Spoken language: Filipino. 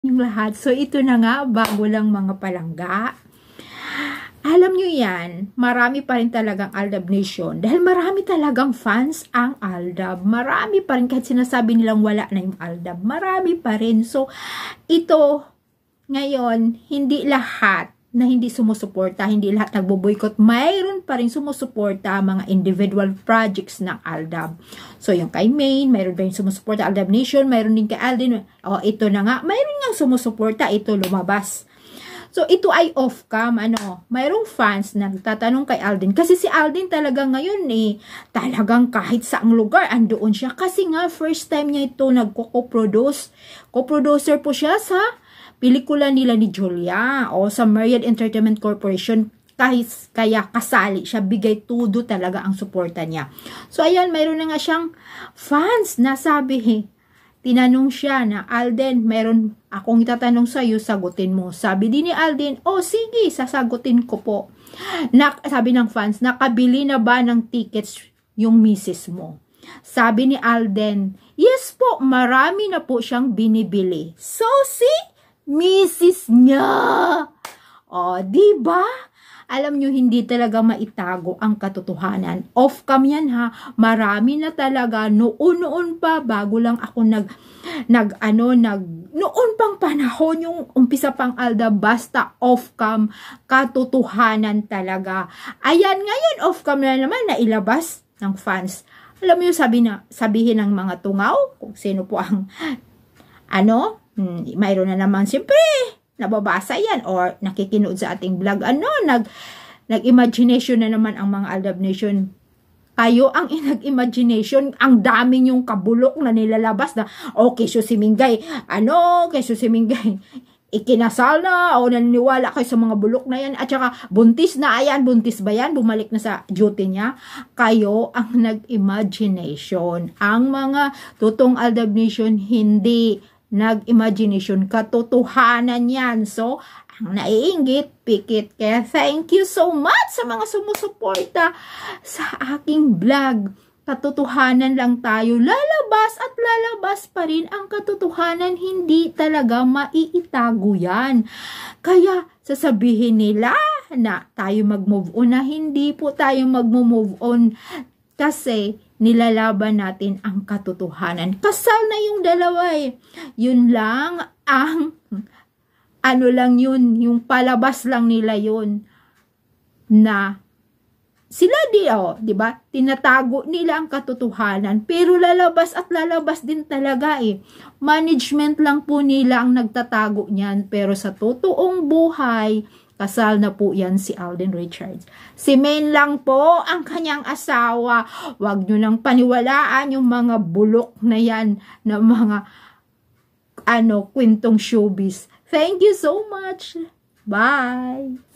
Yung lahat. So, ito na nga, bago lang mga palangga. Alam nyo yan, marami pa rin talagang Aldab Nation. Dahil marami talagang fans ang Aldab. Marami pa rin, kahit sinasabi nilang wala na yung Aldab. Marami pa rin. So, ito, ngayon, hindi lahat na hindi sumusuporta, hindi lahat nagbo-boycott, mayroon pa rin sumusuporta mga individual projects ng Aldab. So, yung kay Maine, mayroon pa rin sumusuporta Aldab Nation, mayroon din kay Alden. O, ito na nga, mayroon nga sumusuporta, ito lumabas. So, ito ay off-cam, mayroong fans na nagtatanong kay Alden. Kasi si Alden talaga ngayon talagang kahit saang lugar, andoon siya. Kasi nga, first time niya ito nagko-co-produce. Co-producer po siya sa pelikula nila ni Julia o sa Myriad Entertainment Corporation, kaya kasali siya, bigay tudo talaga ang suporta niya. So ayan, mayroon na nga siyang fans na sabi, tinanong siya na, Alden, mayroon akong itatanong sa iyo, sagutin mo. Sabi din ni Alden, oh sige, sasagutin ko po. Sabi ng fans, nakabili na ba ng tickets yung misis mo? Sabi ni Alden, yes po, marami na po siyang binibili. So see, misis niya. O, diba? Alam nyo, hindi talaga maitago ang katotohanan. Off-cam yan ha. Marami na talaga. Noon pa, bago lang ako noon pang panahon, yung umpisa pang Aldab, basta off-cam, katotohanan talaga. Ayan, ngayon off-cam na naman, nailabas ng fans. Alam mo yung sabihin ng mga tungaw, kung sino po ang mayroon na naman siyempre nababasa yan or nakikinood sa ating vlog, nag-imagination na naman ang mga Aldab Nation. Kayo ang nag-imagination, ang daming yung kabulok na nilalabas na, kesyo si Mingay, kesyo si Mingay ikinasal na o naniniwala kayo sa mga bulok na yan, at saka buntis na, ayan, buntis ba yan, bumalik na sa duty niya. Kayo ang nag-imagination. Ang mga totoong Aldab Nation hindi nag-imagination, katotohanan yan. So, ang naiinggit, pikit. Kaya thank you so much sa mga sumusuporta sa aking vlog. Katotohanan lang tayo, lalabas at lalabas pa rin ang katotohanan, hindi talaga maiitago yan. Kaya sasabihin nila na tayo mag-move on, na hindi po tayo mag-move on kasi nilalaban natin ang katotohanan. Kasal na yung dalawa Yun lang ang lang yun, yung palabas lang nila yun na sila di ba? Tinatago nila ang katotohanan, pero lalabas at lalabas din talaga Management lang po nila ang nagtatago niyan, pero sa totoong buhay, kasal na po yan si Alden Richards. Si Maine lang po ang kanyang asawa. Huwag nyo nang paniwalaan yung mga bulok na yan, na mga kwentong showbiz. Thank you so much. Bye.